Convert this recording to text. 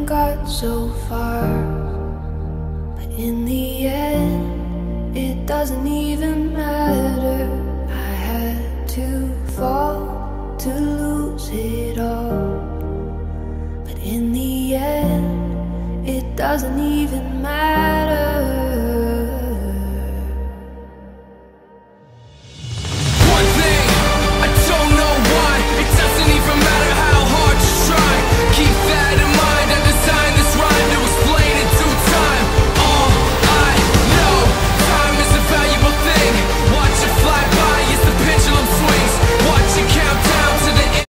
got so far, but in the end it doesn't even matter. I had to fall to lose it all, but in the end it doesn't even matter.